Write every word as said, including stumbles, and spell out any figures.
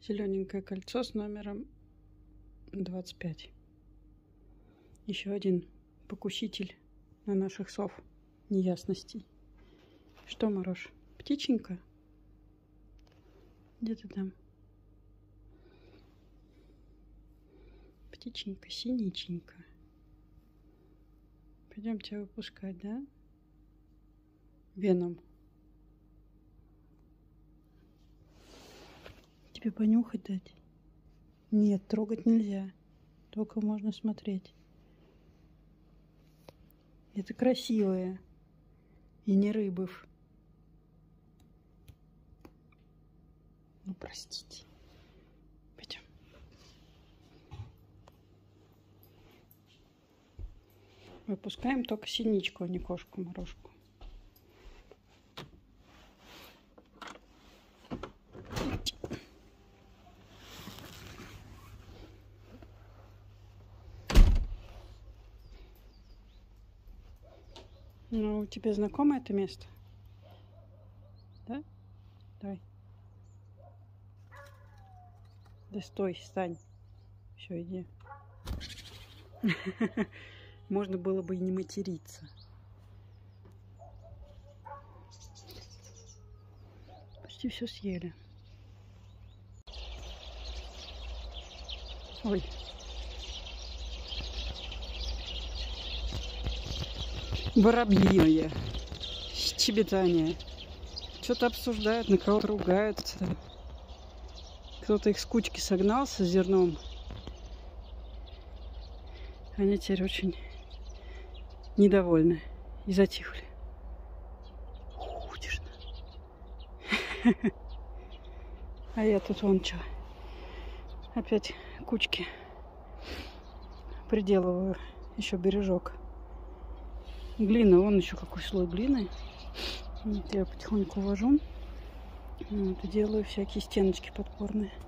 Зелененькое кольцо с номером двадцать пять. Еще один покуситель на наших сов неясностей. Что, Мороз, птиченька? Где ты там? Птиченька, синиченька. Пойдем тебя выпускать, да? Веном. Тебе понюхать дать? Нет, трогать нельзя. Только можно смотреть. Это красивые. И не рыбов. Ну, простите. Пойдем. Выпускаем только синичку, а не кошку-морожку. Ну, тебе знакомо это место? Да? Давай. Да стой, стань. Все, иди. Можно было бы и не материться. Почти все съели. Ой. Воробьиное щебетание. Что-то обсуждают, на кого-то ругаются. Кто-то их с кучки согнался с зерном. Они теперь очень недовольны и затихли. Утишно. А я тут вон что. Опять кучки приделываю. Еще бережок. Глина, вон еще какой слой глины. Вот я потихоньку ввожу. Вот, и делаю всякие стеночки подпорные.